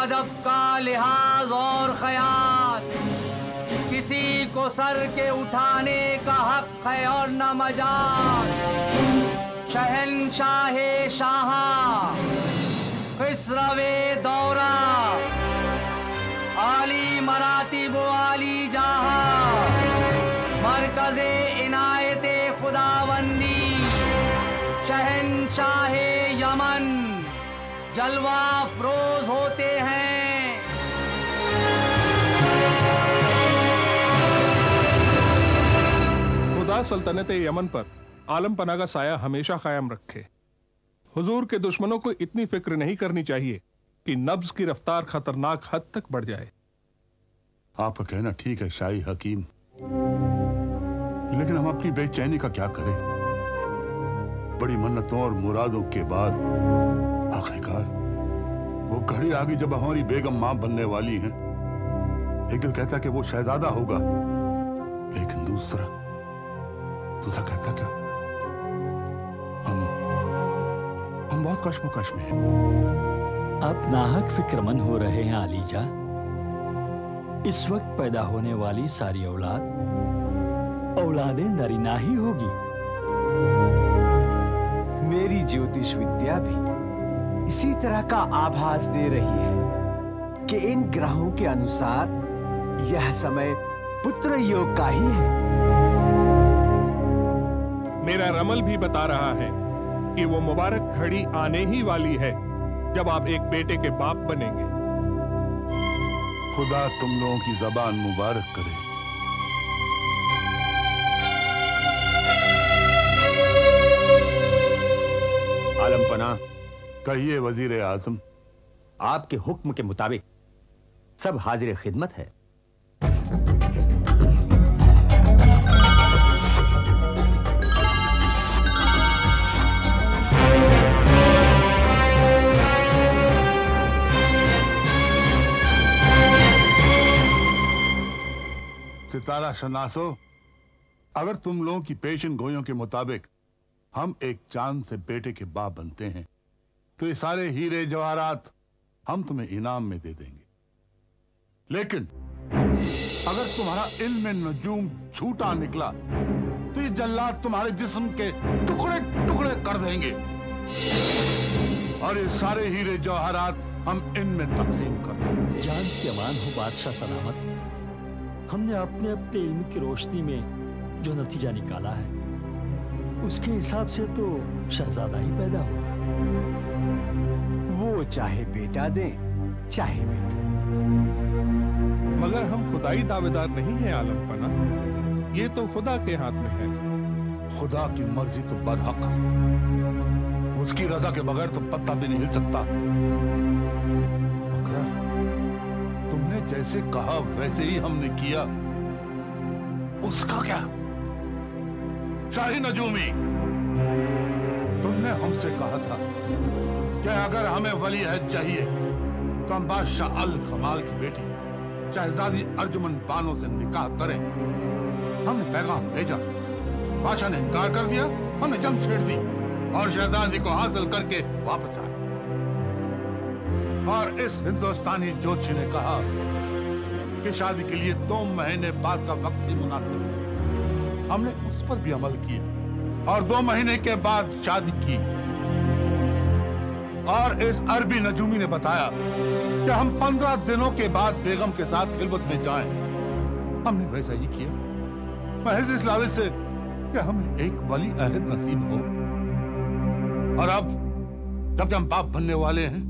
अदब का लिहाज और ख्याल, किसी को सर के उठाने का हक है और न मजाल। शहंशाहे शाहा खिसरवे दौरा, आली मरातिब आली जहा, मरकज़े इनायते खुदाबंदी, शहंशाहे यमन जलवा अफरोज होते हैं। खुदा सल्तनत यमन पर आलम पना का साया हमेशा कायम रखे। हुजूर के दुश्मनों को इतनी फिक्र नहीं करनी चाहिए कि नब्ज की रफ्तार खतरनाक हद तक बढ़ जाए। आपका कहना ठीक है शाही हकीम, लेकिन हम अपनी बेचैनी का क्या करें? बड़ी मन्नतों और मुरादों के बाद आखिरकार वो घड़ी आ गई जब हमारी बेगम मां बनने वाली हैं। एक दिल कहता कि वो शहजादा होगा, लेकिन दूसरा कहता क्या हम बहुत कश्मकश में हैं। आप नाहक फिक्रमंद हो रहे हैं आलीजा। इस वक्त पैदा होने वाली सारी औलादें नरीना ही होगी। मेरी ज्योतिष विद्या भी इसी तरह का आभास दे रही है कि इन ग्रहों के अनुसार यह समय पुत्र योग का ही है। मेरा रमल भी बता रहा है कि वो मुबारक घड़ी आने ही वाली है जब आप एक बेटे के बाप बनेंगे। खुदा तुम लोगों की जबान मुबारक करे। आलम पना, कहिए वजीर आजम। आपके हुक्म के मुताबिक सब हाजिर खिदमत है। सितारा शनासो, अगर तुम लोगों की पेशन गोइयों के मुताबिक हम एक चांद से बेटे के बाप बनते हैं तो ये सारे हीरे जवाहरात हम तुम्हें इनाम में दे देंगे। लेकिन अगर तुम्हारा इल्म नजूम झूठा निकला तो ये जल्लाद तुम्हारे जिस्म के टुकड़े टुकड़े कर देंगे और ये सारे हीरे जवाहरात हम इनमें तकसीम कर देंगे। जान की अमान हो बादशाह सलामत। हमने अपने इल्म की रोशनी में जो नतीजा निकाला है उसके हिसाब से तो शहजादा ही पैदा होगा। वो चाहे बेटा दे चाहे बेटी। मगर हम खुदाई दावेदार नहीं हैं आलम पना, ये तो खुदा के हाथ में है। खुदा की मर्जी तो बरहक है, उसकी रजा के बगैर तो पत्ता भी नहीं हिल सकता। मगर तुमने जैसे कहा वैसे ही हमने किया। उसका क्या? शाही नजूमी, तुमने हमसे कहा था कि अगर हमें वलीअहद चाहिए तो हम बादशाह अल कमाल की बेटी शहजादी अर्जुमन बानो से निकाह करें। हमने पैगाम भेजा, बादशाह ने इनकार कर दिया, हमने जंग छेड़ दी और शहजादी को हासिल करके वापस आए। और इस हिंदुस्तानी ज्योतिषी ने कहा कि शादी के लिए 2 महीने बाद का वक्त ही मुनासिब है। हमने उस पर भी अमल किया और 2 महीने के बाद शादी की। और इस अरबी नजूमी ने बताया कि हम 15 दिनों के बाद बेगम के साथ खिलवत में जाएं। हमने वैसा ही किया, महज इस लालच से कि हमें एक वली अहद नसीब हो। और अब जब हम बाप बनने वाले हैं,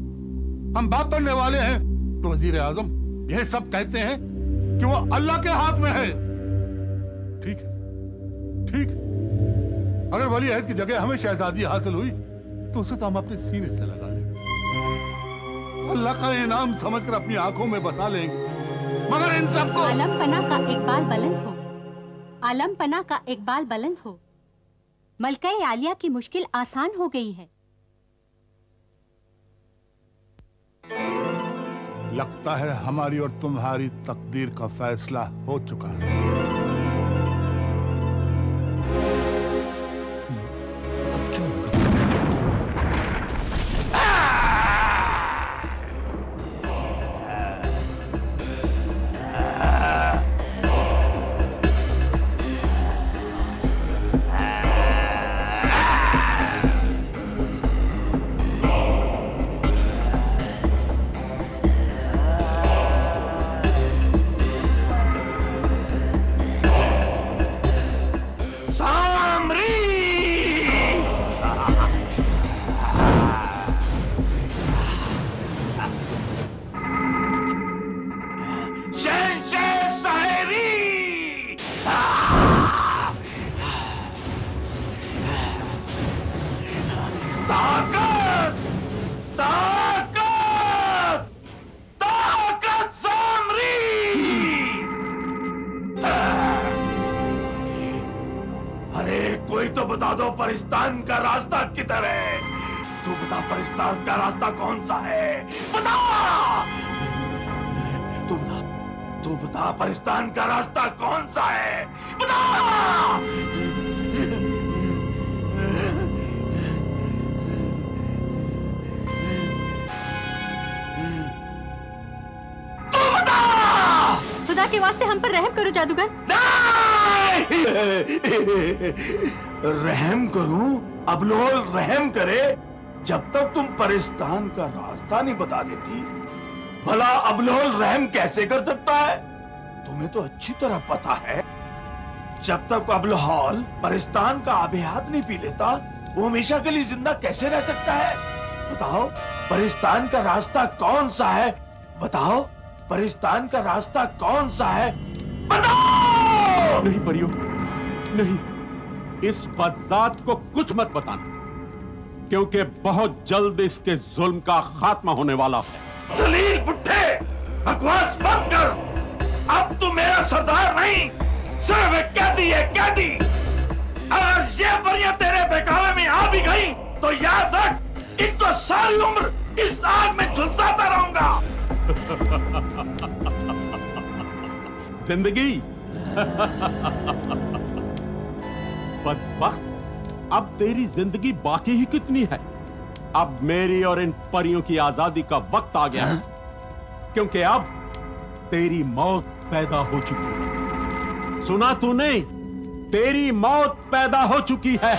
तो वजीर आजम यह सब कहते हैं कि वो अल्लाह के हाथ में है। ठीक है, ठीक। अगर वली अहद की जगह हमें शहजादी हासिल हुई तो उसे तो हम अपने सीने से लगा लेंगे, अल्लाह का इनाम समझकर अपनी आंखों में बसा लेंगे। मगर इन सबको आलम पना का इकबाल बुलंद हो, आलम पना का इकबाल बुलंद हो। मलका आलिया की मुश्किल आसान हो गई है। लगता है हमारी और तुम्हारी तकदीर का फैसला हो चुका है। अब क्या होगा? बता दो परिस्तान का रास्ता किधर है। तू बता परिस्तान का रास्ता कौन सा है, बता। तू बता परिस्तान का रास्ता कौन सा है, बता। तू बता। खुदा के वास्ते हम पर रहम करो जादूगर। रहम करूं? अबलोल रहम करे? जब तक तुम परिस्तान का रास्ता नहीं बता देती, भला अबलोल रहम कैसे कर सकता है? तुम्हें तो अच्छी तरह पता है, जब तक अबलोल परिस्तान का आबेहात नहीं पी लेता, वो हमेशा के लिए जिंदा कैसे रह सकता है? बताओ परिस्तान का रास्ता कौन सा है, बताओ परिस्तान का रास्ता कौन सा है, बताओ। नहीं परियो, नहीं, इस बदजात को कुछ मत बताना, क्योंकि बहुत जल्द इसके जुल्म का खात्मा होने वाला है। जलील बुड्ढे, बकवास बंद कर। अब तू मेरा सरदार नहीं, सिर्फ एक कैदी है, कैदी। अगर ये परियां तेरे बहकावे में आ भी गई, तो याद रख, इनको सारी उम्र इस आग में झुलसाता रहूंगा। जिंदगी बदबख्त, अब तेरी जिंदगी बाकी ही कितनी है। अब मेरी और इन परियों की आजादी का वक्त आ गया है, क्योंकि अब तेरी मौत पैदा हो चुकी है। सुना तूने? तेरी मौत पैदा हो चुकी है।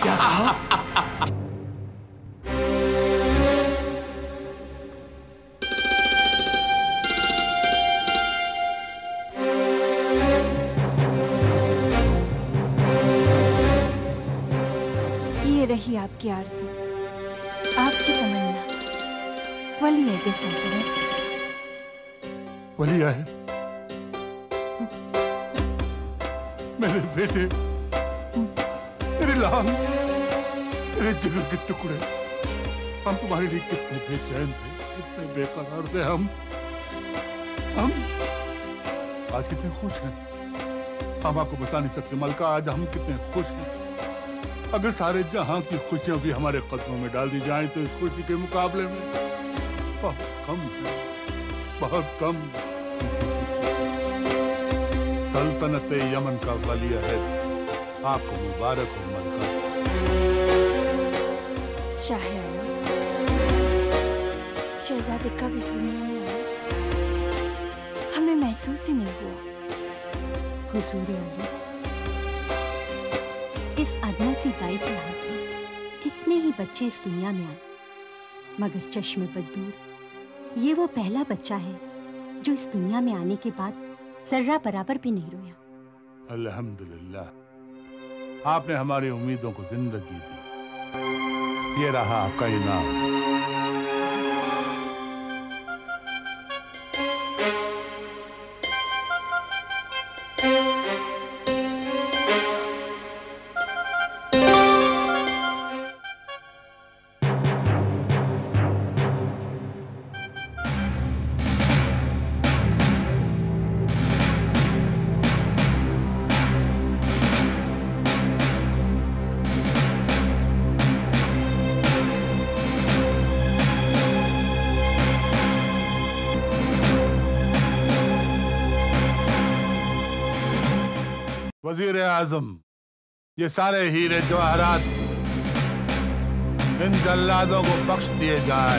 ये रही आपकी आरज़ू, आपकी तमन्ना, वली सल्तनत। वली है मेरे बेटे, मेरे लाल, मेरे जिगर के टुकड़े, हम तुम्हारे लिए कितने बेचैन थे, कितने बेकरार थे। हम आज कितने खुश हैं। हम आपको बता नहीं सकते मलका, आज हम कितने खुश हैं। अगर सारे जहां की खुशियां भी हमारे कदमों में डाल दी जाएं, तो इस खुशी के मुकाबले में बहुत कम है, बहुत कम। सल्तनत यमन का वली अहद, आपको मुबारक हो मलका। शाह आलम, शहजादे कब इस दुनिया में आए, हमें महसूस ही नहीं हुआ। हुजूर आला, इस अदना सी दाई के हाथों कितने ही बच्चे इस दुनिया में आए, मगर चश्मे बदूर ये वो पहला बच्चा है जो इस दुनिया में आने के बाद जर्रा बराबर भी नहीं रोया। अल्हम्दुलिल्लाह, आपने हमारी उम्मीदों को जिंदगी दी। ये रहा आपका इनाम। वजीर आजम, ये सारे हीरे जवाहरात इन जल्लादों को बख्श दिए जाए।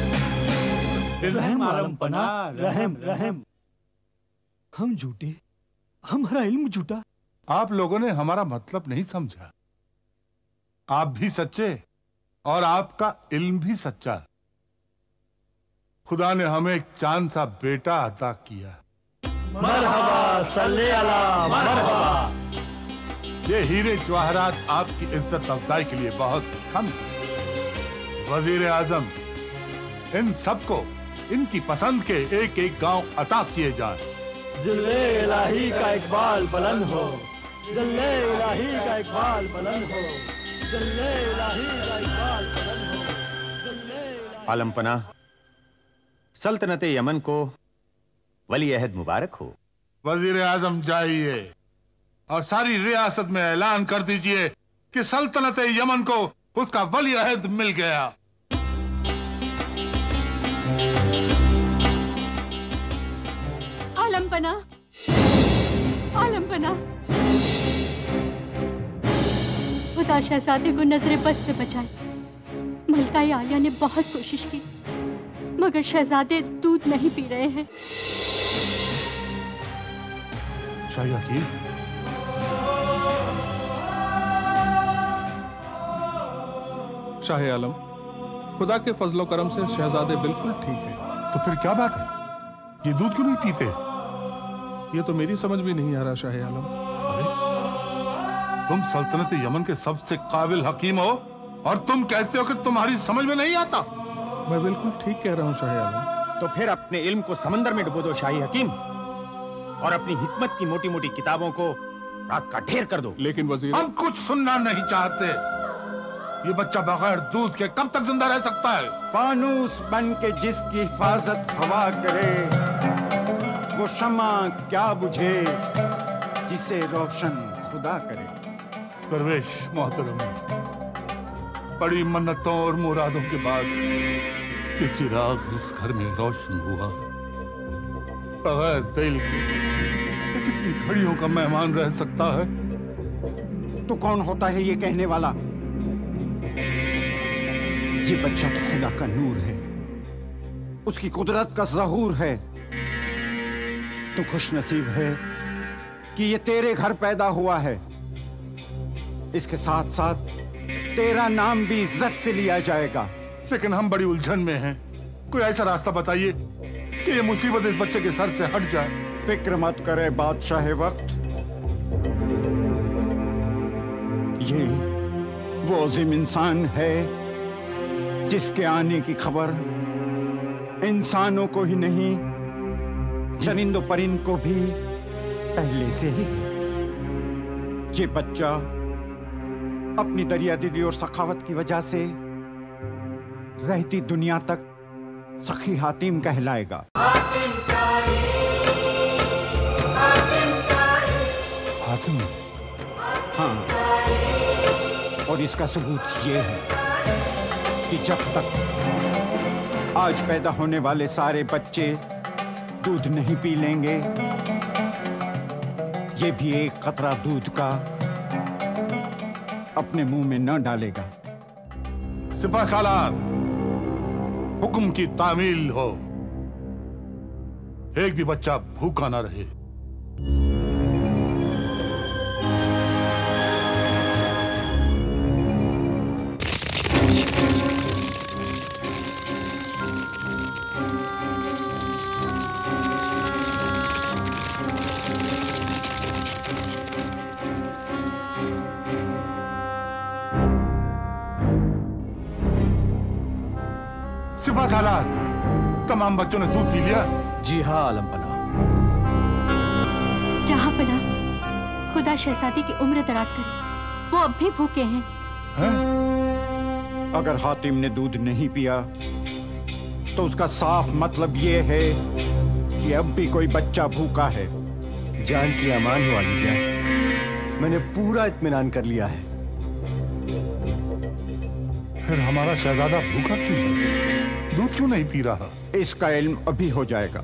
रहम आलम पना, रहम रहम। हम झूठे, हमारा इल्म झूठा। आप लोगों ने हमारा मतलब नहीं समझा। आप भी सच्चे और आपका इल्म भी सच्चा। खुदा ने हमें एक चांद सा बेटा अता किया। मरहबा, सल्ले अला मरहबा। ये हीरे जवाहरात आपकी इज्जत अफजाई के लिए बहुत कम है। वजीर आजम, इन सबको इनकी पसंद के एक एक गांव अता किए जाएं। ज़िल्ले इलाही का इकबाल बुलंद हो, ज़िल्ले इलाही का इकबाल बुलंद हो, ज़िल्ले इलाही का इकबाल बुलंद हो, ज़िल्ले इलाही। आलम पना, सल्तनत यमन को वली अहद मुबारक हो। वजीर आजम जाइए और सारी रियासत में ऐलान कर दीजिए कि सल्तनत यमन को उसका वली अहद मिल गया। आलमपना, आलमपना, खुदा शहजादे को नजरे बद से बचाए। मलका आलिया ने बहुत कोशिश की, मगर शहजादे दूध नहीं पी रहे हैं। शाही हकीम, शाह आलम, खुदा के फजलो करम से शहजादे बिल्कुल ठीक है। तो फिर क्या बात है, ये दूध क्यों नहीं पीते? ये तो मेरी समझ भी नहीं आ रहा शाह आलम। अरे, तुम सल्तनत यमन के सबसे काबिल हकीम हो और तुम कहते हो कि तुम्हारी समझ में नहीं आता। मैं बिल्कुल ठीक कह रहा हूँ शाह आलम। तो फिर अपने इल्म को समंदर में डुबो दो शाही हकीम, और अपनी हिकमत की मोटी मोटी किताबों को राख का ढेर कर दो। लेकिन वजीर, हम कुछ सुनना नहीं चाहते। ये बच्चा बगैर दूध के कब तक जिंदा रह सकता है? फानूस बन के जिसकी हिफाजत हवा करे, वो शमा क्या बुझे जिसे रोशन खुदा करे। परवेश मोहतरम, बड़ी मन्नतों और मुरादों के बाद ये चिराग इस घर में रोशन हुआ। बगैर तेल के ये कितनी घड़ियों का मेहमान रह सकता है? तो कौन होता है ये कहने वाला? ये बच्चा तो खुदा का नूर है, उसकी कुदरत का ज़हूर है। तू खुश नसीब है कि ये तेरे घर पैदा हुआ है। इसके साथ साथ तेरा नाम भी इज्जत से लिया जाएगा। लेकिन हम बड़ी उलझन में हैं। कोई ऐसा रास्ता बताइए कि ये मुसीबत इस बच्चे के सर से हट जाए। फिक्र मत करे बादशाह वक्त, ये वो अजीम इंसान है जिसके आने की खबर इंसानों को ही नहीं, चरिंदो परिंद को भी पहले से ही है। ये बच्चा अपनी दरियादिली और सखावत की वजह से रहती दुनिया तक सखी हातिम कहलाएगा। हातिम? हाँ, और इसका सबूत ये है कि जब तक आज पैदा होने वाले सारे बच्चे दूध नहीं पी लेंगे, ये भी एक कतरा दूध का अपने मुंह में न डालेगा। सिपा सालार, हुक्म की तामील हो। एक भी बच्चा भूखा ना रहे। सिपा सालार, तमाम बच्चों ने दूध पी लिया? जी हाँ आलमपना। जहाँ पना, खुदा शहजादी की उम्र दराज करे। वो अब भी भूखे हैं। अगर हातिम ने दूध नहीं पिया तो उसका साफ मतलब ये है कि अब भी कोई बच्चा भूखा है। जान की अमान हो आलीजा, मैंने पूरा इत्मीनान कर लिया है। फिर हमारा शहजादा भूखा क्यों है? दूध क्यों नहीं पी रहा? इसका इल्म अभी हो जाएगा।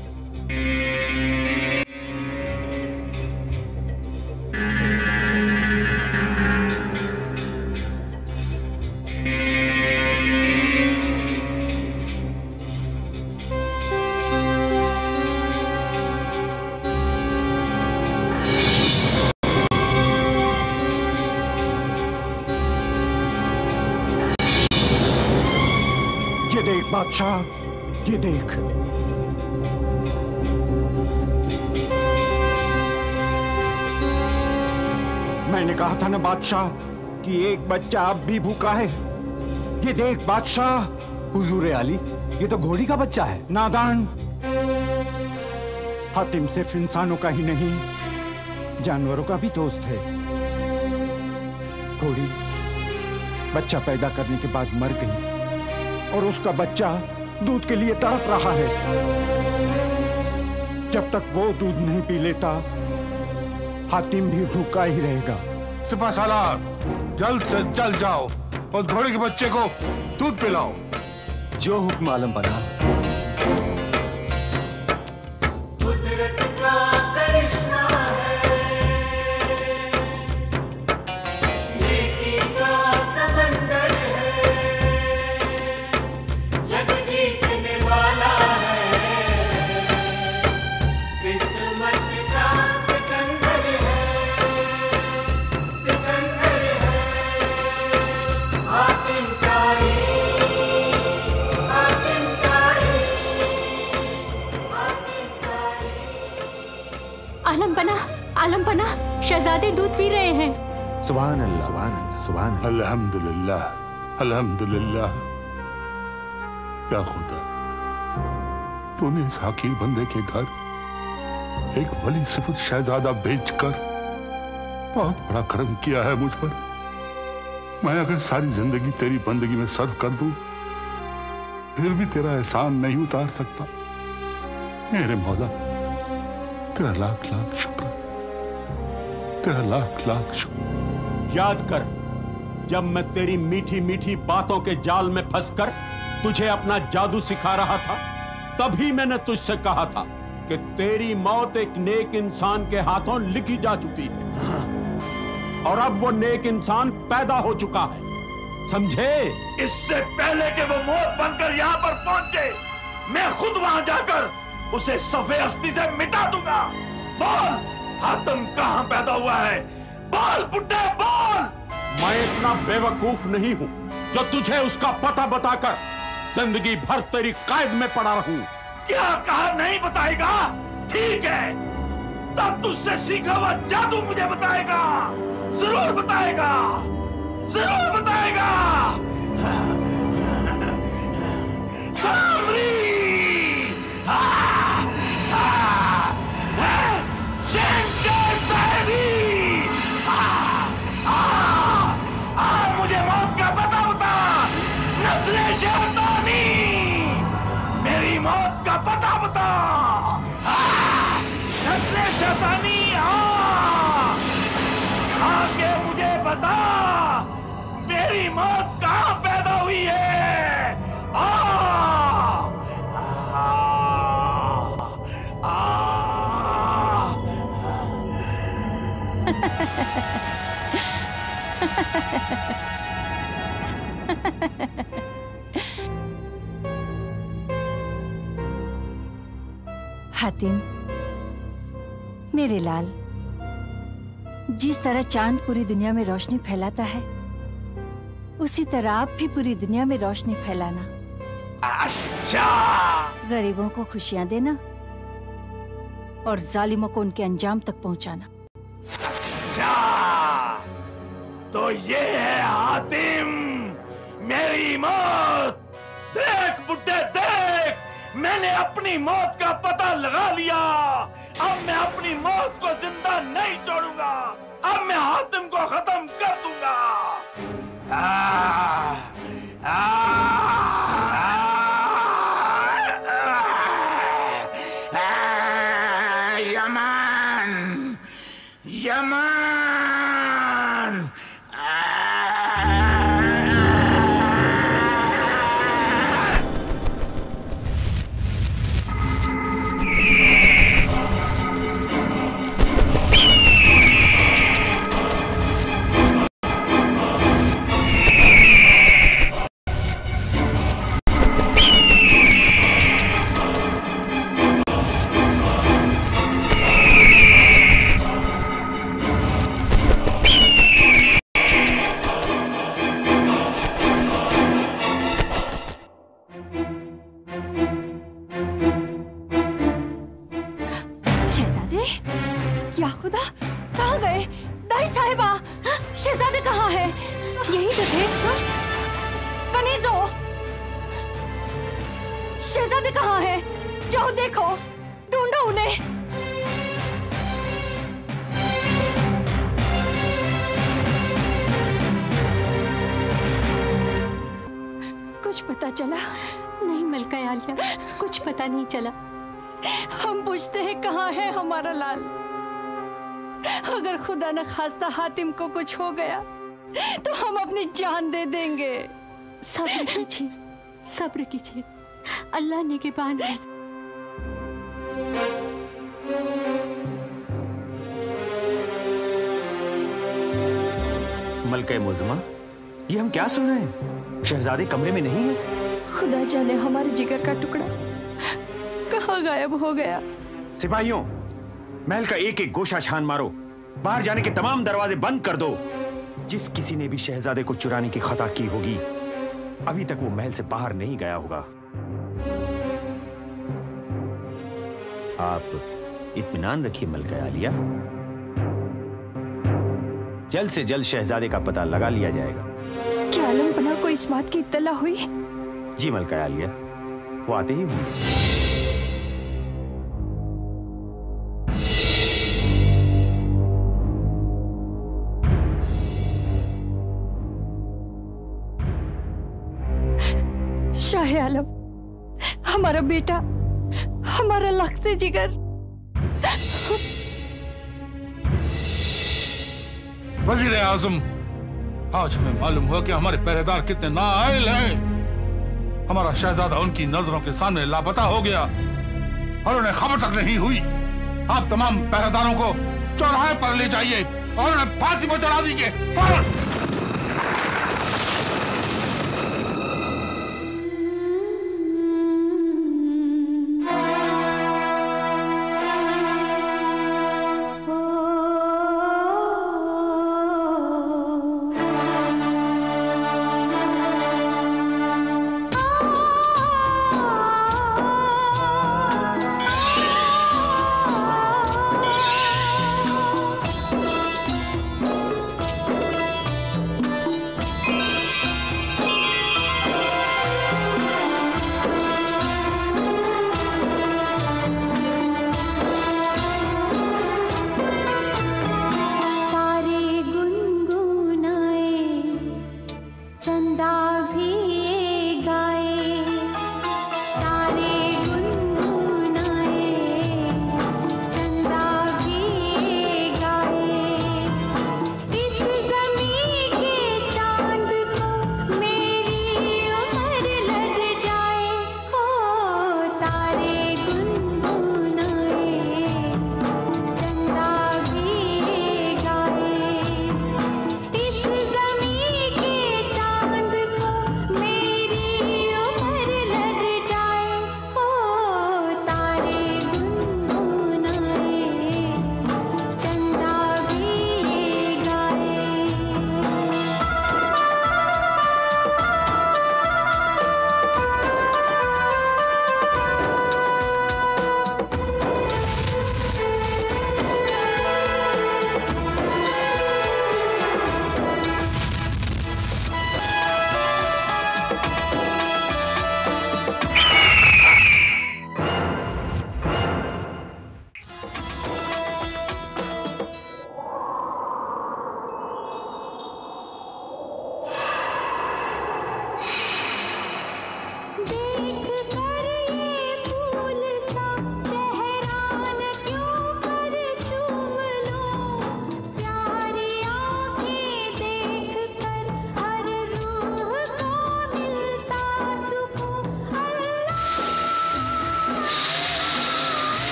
बादशाह, ये देख। मैंने कहा था ना बादशाह कि एक बच्चा अब भी भूखा है। ये देख बादशाह। हुजूर आली, ये तो घोड़ी का बच्चा है। नादान, हातिम सिर्फ इंसानों का ही नहीं, जानवरों का भी दोस्त है। घोड़ी बच्चा पैदा करने के बाद मर गई और उसका बच्चा दूध के लिए तड़प रहा है। जब तक वो दूध नहीं पी लेता, हातिम भी भूखा ही रहेगा। सिपा सालार, जल्द से जल्द जाओ और घोड़े के बच्चे को दूध पिलाओ। जो हुक्म आलम बना। कुदरत का करिश्मा है, नेकी का समंदर है, जग जीतने वाला है, किस्मत का सिकंदर है, सिकंदर है, हातिम ताई, हातिम ताई, हातिम ताई। आलम पना, शहजादे दूध पी रहे हैं। सुभान अल्लाह, सुभान अल्लाह, सुभान अल्लाह। अल्हम्दुलिल्लाह, अल्हम्दुलिल्लाह। या खुदा, तूने इस हकीर बंदे के घर एक वली सिफत शहजादा भेजकर बहुत बड़ा करम किया है मुझ पर। मैं अगर सारी जिंदगी तेरी बंदगी में सर्व कर दूं, फिर भी तेरा एहसान नहीं उतार सकता। मेरे मौला, तेरा लाख लाख शुक्र, तेरा लाख लाख शुक्र। याद कर, जब मैं तेरी मीठी मीठी बातों के जाल में फंसकर तुझे अपना जादू सिखा रहा था, तभी मैंने तुझसे कहा था कि तेरी मौत एक नेक इंसान के हाथों लिखी जा चुकी है, और अब वो नेक इंसान पैदा हो चुका है, समझे? इससे पहले कि वो मौत बनकर यहाँ पर पहुंचे, मैं खुद वहां जाकर उसे सफे हस्ती से मिटा दूंगा। बोल, हातिम कहाँ पैदा हुआ है? बोल बुड्ढे, बोल। मैं इतना बेवकूफ नहीं हूं जो तुझे उसका पता बताकर जिंदगी भर तेरी कैद में पड़ा रहूं। क्या कहा नहीं बताएगा? ठीक है, तब तुझसे सीखा हुआ जादू मुझे बताएगा, जरूर बताएगा, जरूर बताएगा। सामरी, मुझे मौत का पता बता। नस्ले शैतानी, मेरी मौत का पता बता। नस्ले शैतानी, आके मुझे बता, मेरी मौत कहाँ पैदा हुई है। हातिम, मेरे लाल, जिस तरह चांद पूरी दुनिया में रोशनी फैलाता है, उसी तरह आप भी पूरी दुनिया में रोशनी फैलाना। अच्छा। गरीबों को खुशियां देना और जालिमों को उनके अंजाम तक पहुंचाना। अच्छा, तो ये है हातिम, मेरी मौत। देख बुड्ढे देख, मैंने अपनी मौत का पता लगा लिया। अब मैं अपनी मौत को जिंदा नहीं छोड़ूंगा। अब मैं हातिम को खत्म कर दूंगा। यमन, यमन। शहजादे कहाँ है? यही तो थे। कनीज़ो, शहजादे कहाँ है? जाओ देखो, ढूंढो उन्हें। कुछ पता चला? नहीं मलका आलिया, कुछ पता नहीं चला। हम पूछते हैं कहाँ है हमारा लाल? अगर खुदा न खास्ता हातिम को कुछ हो गया तो हम अपनी जान दे देंगे। सब्र कीजिए, सब्र कीजिए, अल्लाह निगहबान है। मलका मुअज़्ज़मा, ये हम क्या सुन रहे हैं? शहजादे कमरे में नहीं है। खुदा जाने हमारे जिगर का टुकड़ा कहाँ गायब हो गया। सिपाहियों, महल का एक एक गोशा छान मारो, बाहर जाने के तमाम दरवाजे बंद कर दो। जिस किसी ने भी शहजादे को चुराने की खता की होगी, अभी तक वो महल से बाहर नहीं गया होगा। आप इत्मीनान रखिए मलका आलिया, जल्द से जल्द शहजादे का पता लगा लिया जाएगा। क्या आलम पना को इस बात की इत्तला हुई? जी मलका आलिया, वो आते ही होंगे। शाह आलम, हमारा बेटा, हमारा लख्ते जिगर। वजीर आजम, आज हमें मालूम हुआ कि हमारे पहरेदार कितने नाअहल हैं। हमारा शहजादा उनकी नजरों के सामने लापता हो गया और उन्हें खबर तक नहीं हुई। आप तमाम पहरेदारों को चौराहे पर ले जाइए और उन्हें फांसी पर चढ़ा दीजिए फौरन।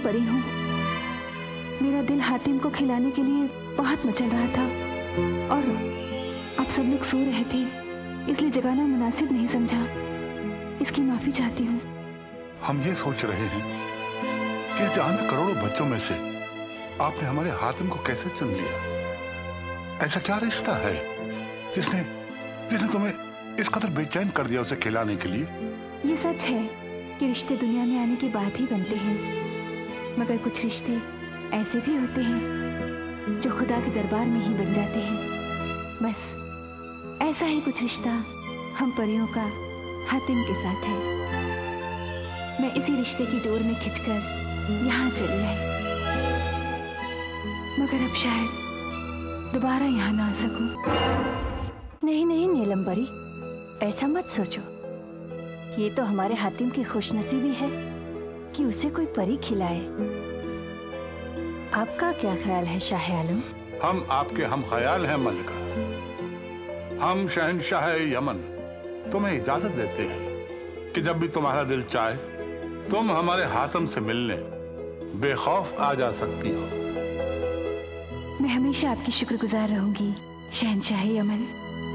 परी हूँ। मेरा दिल हातिम को खिलाने के लिए बहुत मचल रहा था और अब सब लोग सो रहे थे, इसलिए जगाना मुनासिब नहीं समझा। इसकी माफी चाहती हूँ। हम ये सोच रहे हैं कि जहां में करोड़ों बच्चों में से आपने हमारे हातिम को कैसे चुन लिया? ऐसा क्या रिश्ता है जिसने तुम्हें इस कदर बेचैन कर दिया उसे खिलाने के लिए? ये सच है कि रिश्ते दुनिया में आने के बाद ही बनते हैं, मगर कुछ रिश्ते ऐसे भी होते हैं जो खुदा के दरबार में ही बन जाते हैं। बस ऐसा ही कुछ रिश्ता हम परियों का हातिम के साथ है। मैं इसी रिश्ते की डोर में खिंचकर यहाँ चली आई, मगर अब शायद दोबारा यहाँ ना आ सकूं। नहीं नहीं नीलम्बरी, ऐसा मत सोचो। ये तो हमारे हातिम की खुशनसीबी है कि उसे कोई परी खिलाए। आपका क्या ख्याल है शाह आलम? हम आपके हम ख्याल हैं मलिका। हम शहंशाह यमन तुम्हें इजाजत देते हैं कि जब भी तुम्हारा दिल चाहे तुम हमारे हातिम से मिलने बेखौफ आ जा सकती हो। मैं हमेशा आपकी शुक्रगुजार रहूंगी शहंशाह यमन।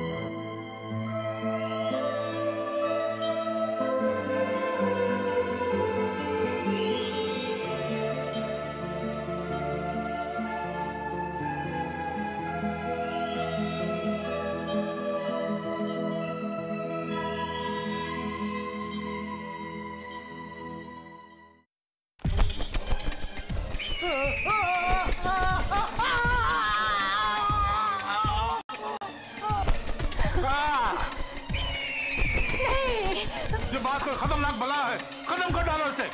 ये बात कोई खतरनाक बला है, खत्म कर डालो इसे।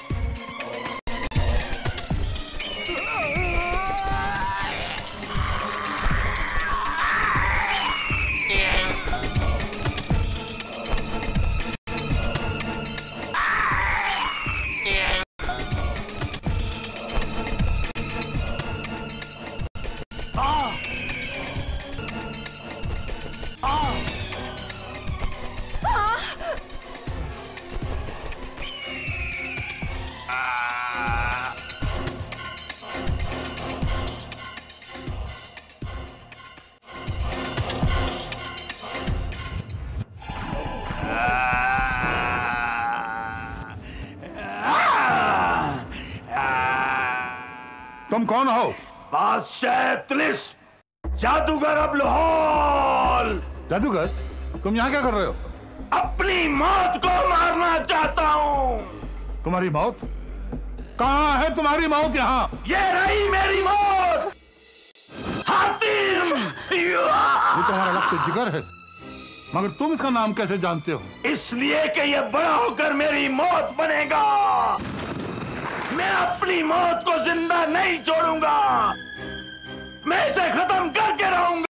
तुम कौन हो? बादशाह तिलिस, जादूगर अब लाहौल। जादूगर, तुम यहाँ क्या कर रहे हो? अपनी मौत को मारना चाहता हूँ। तुम्हारी मौत? कहाँ है तुम्हारी मौत? यहाँ। ये रही मेरी मौत। हातिम। ये तो हमारा लख्त जिगर है, मगर तुम इसका नाम कैसे जानते हो? इसलिए कि ये बड़ा होकर मेरी मौत बनेगा। मैं अपनी मौत को जिंदा नहीं छोड़ूंगा।